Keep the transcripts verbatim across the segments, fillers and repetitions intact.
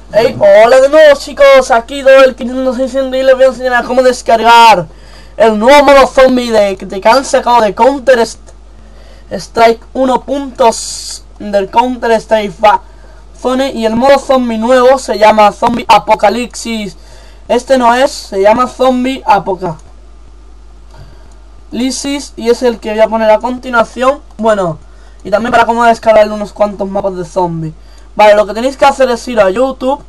Hey, hola de nuevo chicos, aquí Doel quinientos sesenta y les voy a enseñar a cómo descargar el nuevo modo zombie de, de que han sacado de Counter Strike uno punto del Counter Strike Zone. Y el modo zombie nuevo se llama Zombie Apocalipsis. Este no es, se llama Zombie Apocalipsis y es el que voy a poner a continuación. Bueno, y también para cómo descargar unos cuantos mapas de zombie. Vale, lo que tenéis que hacer es ir a YouTube.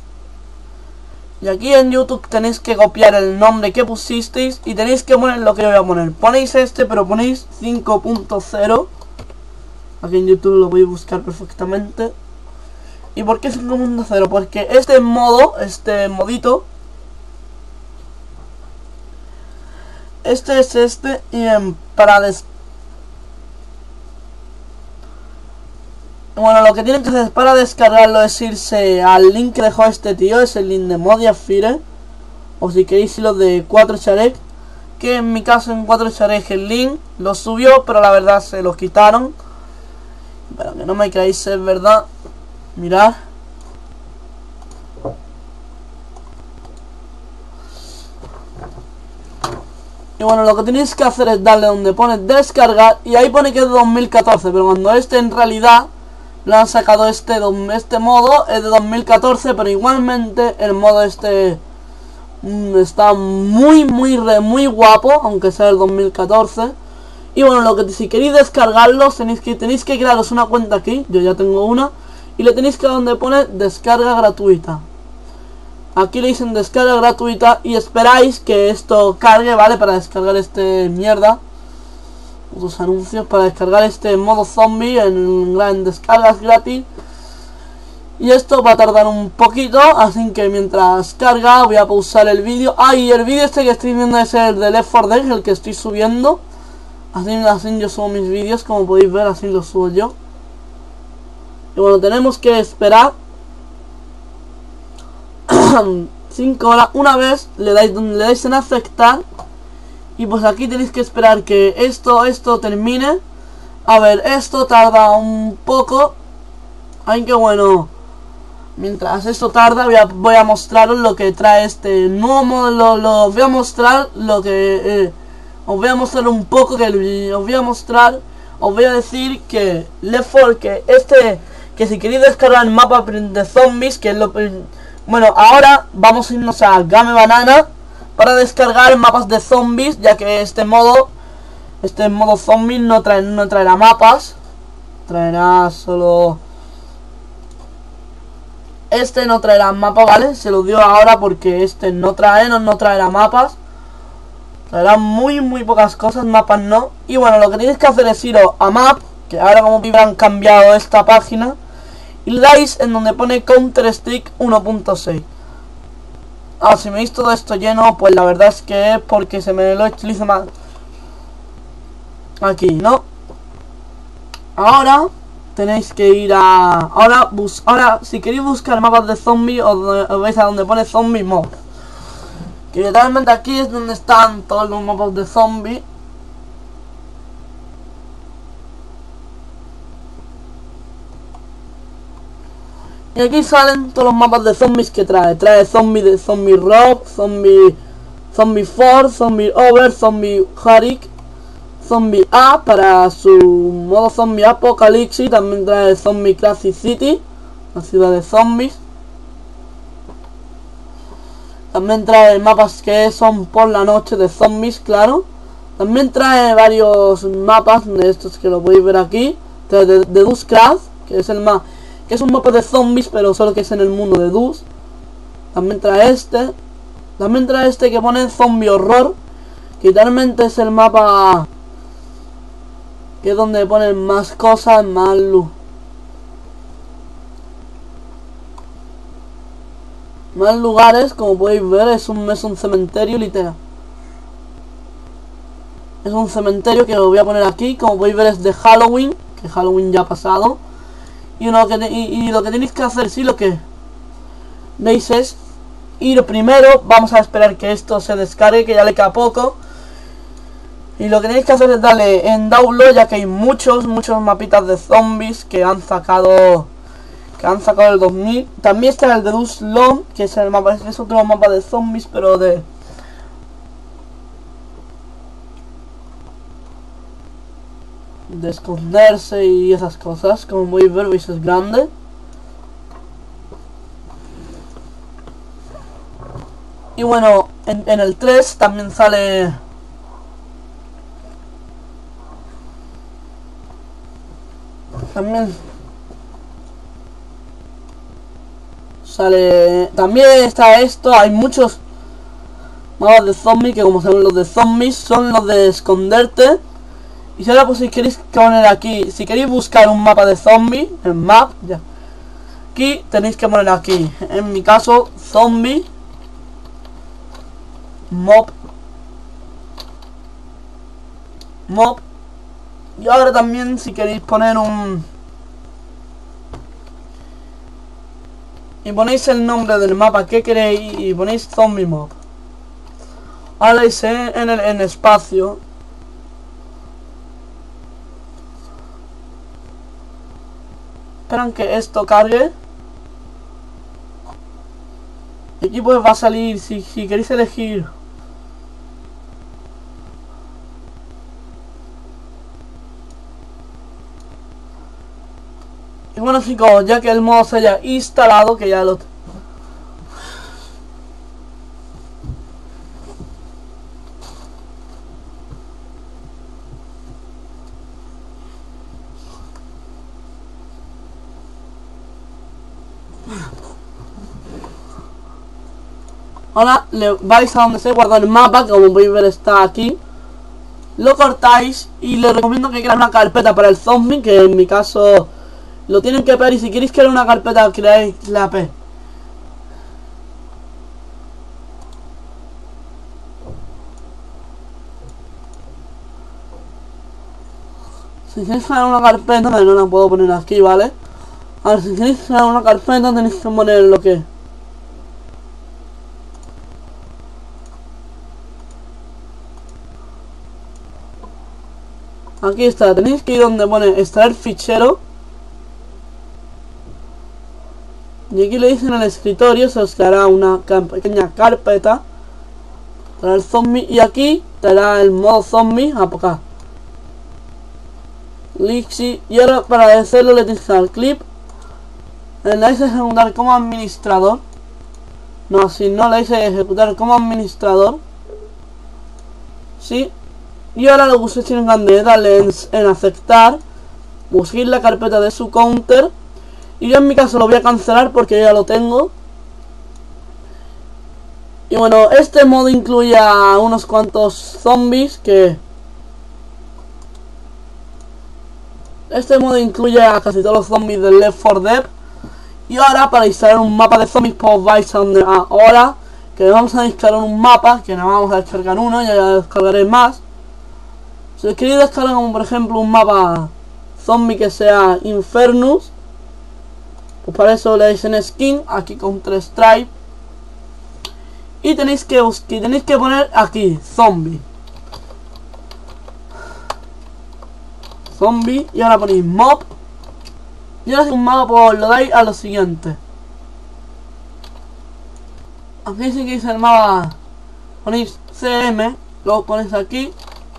Y aquí en YouTube tenéis que copiar el nombre que pusisteis y tenéis que poner lo que yo voy a poner. Ponéis este, pero ponéis cinco punto cero. Aquí en YouTube lo voy a buscar perfectamente. ¿Y por qué cinco punto cero? Porque este modo, este modito, este es este. Y en, para des Bueno, lo que tienen que hacer para descargarlo es irse al link que dejó este tío. Es el link de Modiafire. O si queréis irlo de cuatro Charec, que en mi caso en cuatro Charec el link lo subió, pero la verdad se lo quitaron. Pero que no me creáis, es verdad. Mirad. Y bueno, lo que tenéis que hacer es darle donde pone descargar. Y ahí pone que es de dos mil catorce. Pero cuando este en realidad lo han sacado este, este modo es de dos mil catorce, pero igualmente el modo este mmm, está muy, muy, re, muy guapo, aunque sea el dos mil catorce. Y bueno, lo que si queréis descargarlo, tenéis que, tenéis que crearos una cuenta aquí, yo ya tengo una, y le tenéis que dar donde pone descarga gratuita. Aquí le dicen descarga gratuita y esperáis que esto cargue, ¿vale? Para descargar este mierda. Otros anuncios para descargar este modo zombie en, en descargas gratis. Y esto va a tardar un poquito, así que mientras carga voy a pausar el vídeo. Ah, y el vídeo este que estoy viendo es el de Left four Dead, el que estoy subiendo. Así, así yo subo mis vídeos, como podéis ver, así los subo yo. Y bueno, tenemos que esperar cinco horas. Una vez le dais, le dais en aceptar. Y pues aquí tenéis que esperar que esto, esto termine. A ver, esto tarda un poco. Ay, qué bueno. Mientras esto tarda voy a, voy a mostraros lo que trae este nuevo modelo. Lo, os voy a mostrar lo que... Eh, os voy a mostrar un poco que os voy a mostrar. Os voy a decir que Left four, que este... Que si queréis descargar el mapa de zombies, que es lo... Bueno, ahora vamos a irnos a Game Banana para descargar mapas de zombies, ya que este modo este modo zombies no trae, no traerá mapas, traerá solo este no traerá mapa, ¿vale? Se lo dio ahora porque este no trae, no, no traerá mapas, traerá muy muy pocas cosas, mapas no. Y bueno, lo que tenéis que hacer es iros a map, que ahora como han cambiado esta página, y le dais en donde pone Counter Strike uno punto seis. Ah, si me veis todo esto lleno, pues la verdad es que es porque se me lo utiliza mal. Aquí, ¿no? Ahora tenéis que ir a... Ahora, bus... Ahora si queréis buscar mapas de zombies, os, os vais a donde pone Zombie Mod. Que literalmente aquí es donde están todos los mapas de zombies. Y aquí salen todos los mapas de zombies que trae. Trae zombie de zombie rock, zombie zombie four, zombie over, zombie Harik, zombie A para su modo zombie apocalipsis. También trae zombie Crazy City, la ciudad de zombies. También trae mapas que son por la noche de zombies, claro. También trae varios mapas de estos que lo podéis ver aquí. Trae de, de Dustcraft, que es el más... que es un mapa de zombies, pero solo que es en el mundo de Dus. También trae este. También trae este que pone Zombie Horror, que literalmente es el mapa que es donde ponen más cosas, más luz, más lugares, como podéis ver. Es un, es un cementerio literal. Es un cementerio que lo voy a poner aquí. Como podéis ver es de Halloween, que Halloween ya ha pasado. Y lo, que, y, y lo que tenéis que hacer, sí, lo que veis es ir primero. Vamos a esperar que esto se descargue, que ya le queda poco. Y lo que tenéis que hacer es darle en download, ya que hay muchos, muchos mapitas de zombies que han sacado que han sacado el dos mil. También está el de Dustlom, que es el mapa, es otro mapa de zombies, pero de de esconderse y esas cosas. Como podéis ver, veis, es grande. Y bueno, en, en el tres también sale también sale también está esto. Hay muchos mapas de zombies que, como son los de zombies, son los de esconderte. Y si ahora, pues, si queréis poner aquí, si queréis buscar un mapa de zombie, en map, ya, aquí tenéis que poner aquí, en mi caso, zombie mob mob. Y ahora también, si queréis poner un y ponéis el nombre del mapa que queréis y ponéis zombie mob, ahora dice en el en espacio. Esperan que esto cargue. Y aquí pues va a salir, si, si queréis elegir y bueno, chicos, ya que el modo se haya instalado, que ya lo ahora le vais a donde se guarda el mapa, que como podéis ver está aquí. Lo cortáis y les recomiendo que creéis una carpeta para el zombie, que en mi caso lo tienen que ver. Y si queréis crear una carpeta, creáis la P. Si queréis crear una carpeta, no la puedo poner aquí, ¿vale? Ahora, si queréis crear una carpeta, tenéis que poner lo que aquí está, tenéis que ir donde pone extraer fichero. Y aquí le dicen al escritorio, se os creará una pequeña carpeta para el zombie. Y aquí traerá el modo zombie a acá. Lixi. Y ahora para hacerlo le tienes que dar clip. Le dais a ejecutar como administrador. No, si no le dais a ejecutar como administrador. Sí. Y ahora lo que ustedes tienen que darle en, en aceptar, buscar la carpeta de su counter. Y yo en mi caso lo voy a cancelar porque ya lo tengo. Y bueno, este modo incluye a unos cuantos zombies que... Este modo incluye a casi todos los zombies del Left four Dead. Y ahora, para instalar un mapa de zombies, pues vais a donde ahora, que vamos a descargar un mapa, que no vamos a descargar uno, ya descargaré más. Si queréis descargar, como por ejemplo un mapa zombie que sea Infernus, pues para eso le dais en skin, aquí con tres Stripe. Y tenéis que, que tenéis que poner aquí, zombie. Zombie, y ahora ponéis mob. Y ahora si un mapa, pues lo dais a lo siguiente. Aquí sí que dice el mapa, ponéis C M, luego ponéis aquí.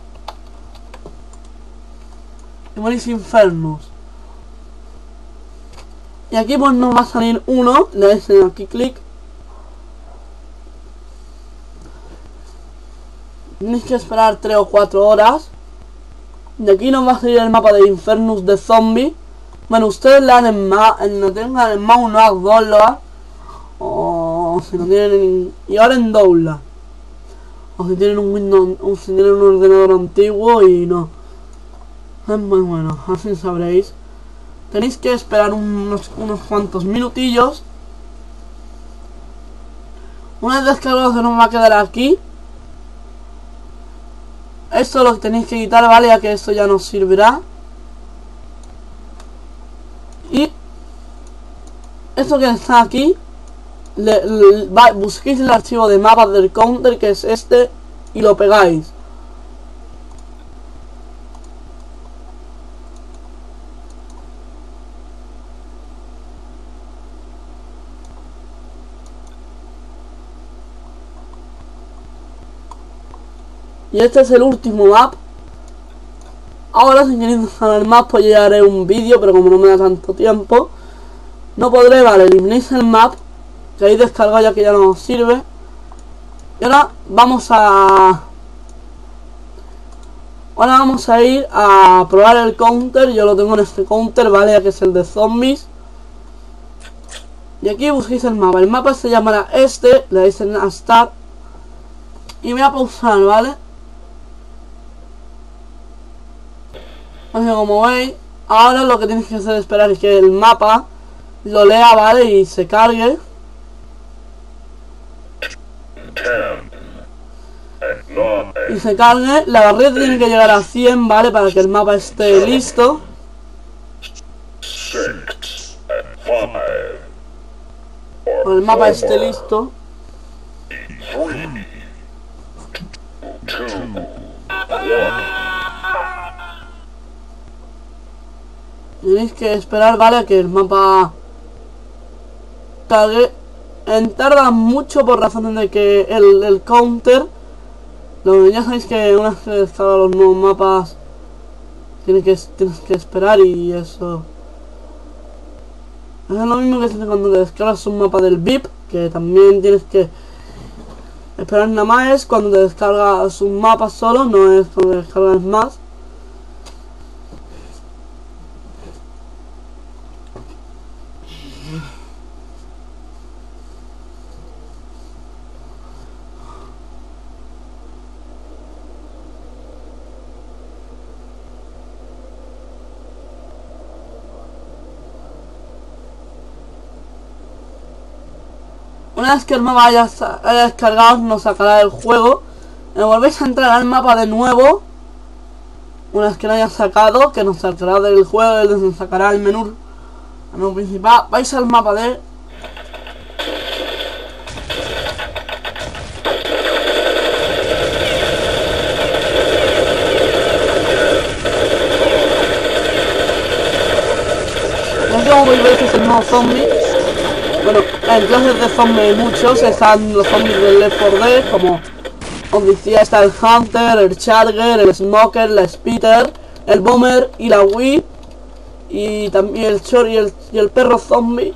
Y ponéis Infernus. Y aquí pues nos va a salir uno, le dais aquí clic. Tenéis que esperar tres o cuatro horas. Y aquí nos va a salir el mapa de Infernus de zombie. Bueno, ustedes le dan en más, no tengan en más uno a dos, o si no tienen, y ahora en doble. O si tienen un Windows, o si tienen un ordenador antiguo y no. Es muy bueno, así sabréis. Tenéis que esperar unos, unos cuantos minutillos. Una vez descargado se nos va a quedar aquí. Esto lo tenéis que quitar, vale, ya que esto ya nos servirá. Y esto que está aquí, le, le, va, busquéis el archivo de mapas del counter, que es este, y lo pegáis. Y este es el último map. Ahora, si queréis saber más, pues ya haré un vídeo, pero como no me da tanto tiempo, no podré. Vale, eliminéis el map que habéis descargado ya que ya no os sirve. Y ahora vamos a... Ahora vamos a ir a probar el counter. Yo lo tengo en este counter, ¿vale? Ya que es el de zombies. Y aquí busquéis el mapa. El mapa se llamará este. Le dais en a Start. Y voy a pausar, ¿vale? Así que como veis, ahora lo que tienes que hacer es esperar que el mapa lo lea, ¿vale? Y se cargue. Y se cargue. La barrera tiene que llegar a cien, ¿vale? Para que el mapa esté listo. Cuando el mapa esté listo. Tenéis que esperar, ¿vale? Que el mapa cargue. En tarda mucho por razón de que el, el counter, lo, ya sabéis que una vez que descarga los nuevos mapas tienes que, tienes que esperar, y eso es lo mismo que se hace cuando te descargas un mapa del V I P, que también tienes que esperar. Nada más es cuando te descargas un mapa solo, no es cuando te descargas más. Una vez que el mapa haya, haya descargado, nos sacará del juego. Y volvéis a entrar al mapa de nuevo. Una vez que lo haya sacado, que nos sacará del juego y nos sacará el menú, el menú principal. Vais al mapa de... Ya como podéis ver, este es el nuevo zombie. Bueno, en clases de zombies hay muchos. Están los zombies del Left four Dead, como os decía, está el Hunter, el Charger, el Smoker, la Spitter, el Bomber y la Whip. Y también el Chor y el, y el perro zombie.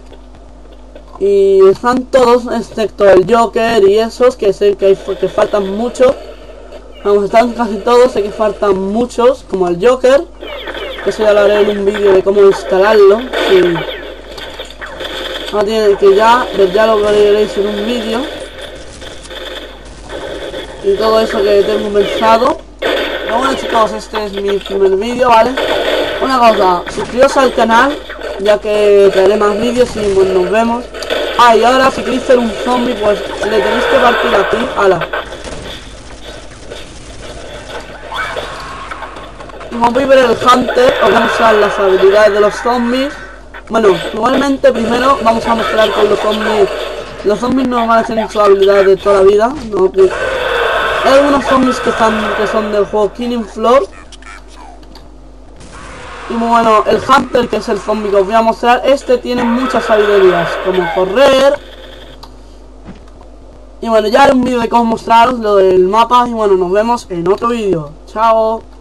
Y están todos, excepto el Joker y esos, que sé que, hay, que faltan muchos. Vamos, están casi todos, sé que faltan muchos, como el Joker. Eso ya lo haré en un vídeo de cómo instalarlo. Sí. No tiene que ya, ya lo veréis en un vídeo. Y todo eso que tengo pensado. Pero bueno, chicos, este es mi primer vídeo, ¿vale? Una cosa, suscribiros al canal, ya que traeré más vídeos y bueno, nos vemos. Ah, y ahora si queréis ser un zombie, pues le tenéis que partir aquí. Ala. Y como podéis ver, el Hunter os va a usar las habilidades de los zombies. Bueno, igualmente primero vamos a mostrar con los zombies. Los zombies no van a tener sus habilidades de toda la vida, ¿no? Que hay algunos zombies que, están, que son del juego Killing Floor. Y bueno, el Hunter, que es el zombie que os voy a mostrar, este tiene muchas habilidades, como correr. Y bueno, ya haré un vídeo de cómo mostraros lo del mapa. Y bueno, nos vemos en otro vídeo. Chao.